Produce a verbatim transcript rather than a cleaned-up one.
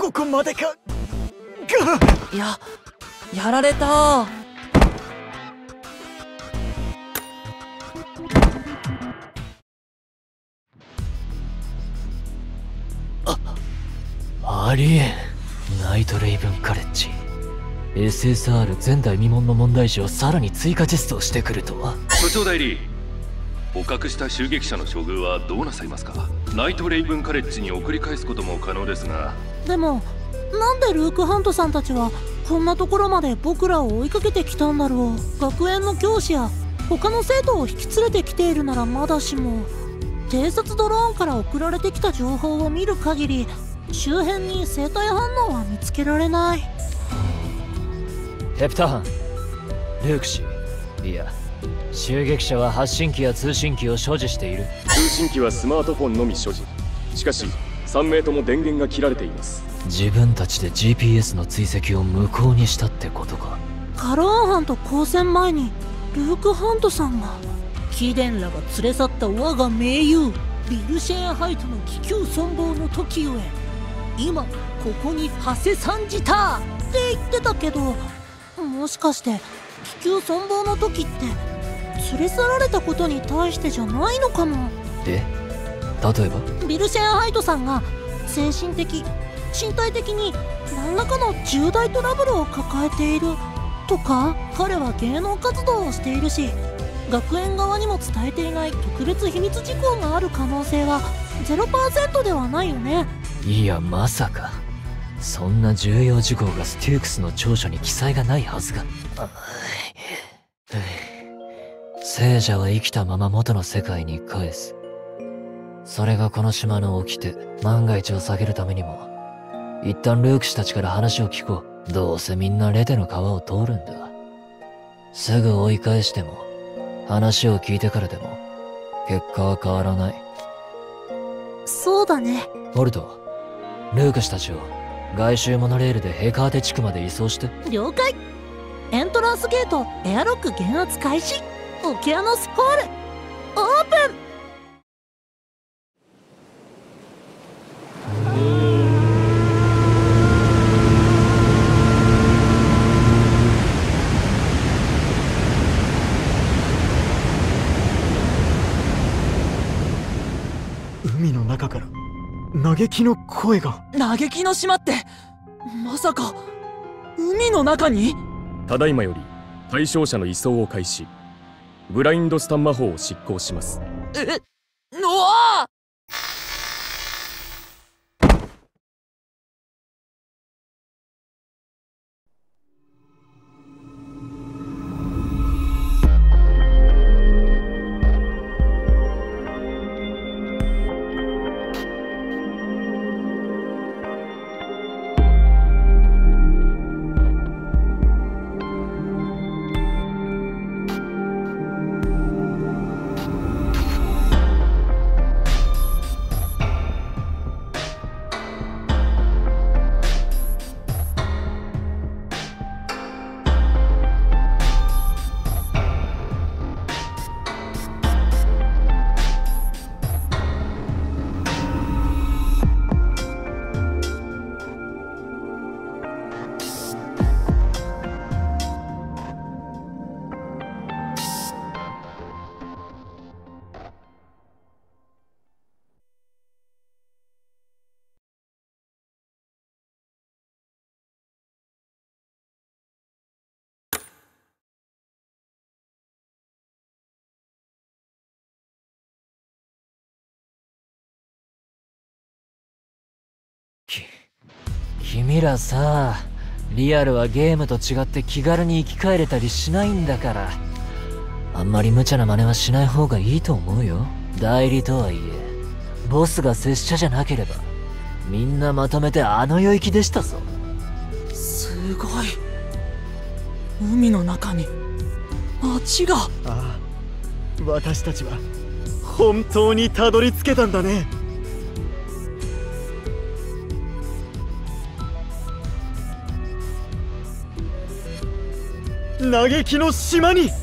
ここまでか。がいや、やられた。 ありえん。ナイトレイブンカレッジ エスエスアール 前代未聞の問題児をさらに追加テストをしてくるとは。 部長代理、捕獲した襲撃者の処遇はどうなさいますか？ナイトレイブンカレッジに送り返すことも可能ですが。 でもなんでルーク・ハントさんたちはこんなところまで僕らを追いかけてきたんだろう。学園の教師や他の生徒を引き連れてきているならまだしも、偵察ドローンから送られてきた情報を見る限り周辺に生体反応は見つけられない。 ヘプターン、ルーク氏、いや襲撃者は発信機や通信機を所持している。 通信機はスマートフォンのみ所持。しかしさん名とも電源が切られています。 自分たちで ジーピーエス の追跡を無効にしたってことか。 カローン藩と交戦前にルーク・ハントさんが貴殿らが連れ去った我が盟友ビルシェーンハイトの気球存亡の時ゆえ今ここに馳せ参じたって言ってたけど、もしかして気球存亡の時って連れ去られたことに対してじゃないのかも。 え、例えばビルシェーンハイトさんが精神的身体的に何らかの重大トラブルを抱えているとか、彼は芸能活動をしているし学園側にも伝えていない特別秘密事項がある可能性は ゼロパーセント ではないよね。 いやまさかそんな重要事項がステュークスの調書に記載がないはずが。聖者は生きたまま元の世界に返す。それがこの島の掟。万が一を避けるためにも一旦ルーク氏たちから話を聞こう。どうせみんなレテの川を通るんだ。すぐ追い返しても話を聞いてからでも結果は変わらない。 そうだね。 ボルト、ルーク氏たちを外周モノレールでヘカーテ地区まで移送して。 了解。エントランスゲートエアロック減圧開始。オケアノスホールオープン。 海の中から嘆きの声が。 嘆きの島ってまさか海の中に？ ただいまより対象者の移送を開始。ブラインドスタン魔法を執行します。 え、うわー！ き、君らさ、リアルはゲームと違って気軽に生き返れたりしないんだから、あんまり無茶な真似はしない方がいいと思うよ。代理とはいえ、ボスが拙者じゃなければ、みんなまとめてあの世行きでしたぞ。 すごい。海の中に街が。 ああ、私たちは本当にたどり着けたんだね。嘆きの島に。